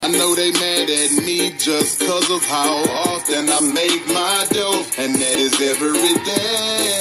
I know they mad at me just 'cause of how often I make my dough, and that is every day.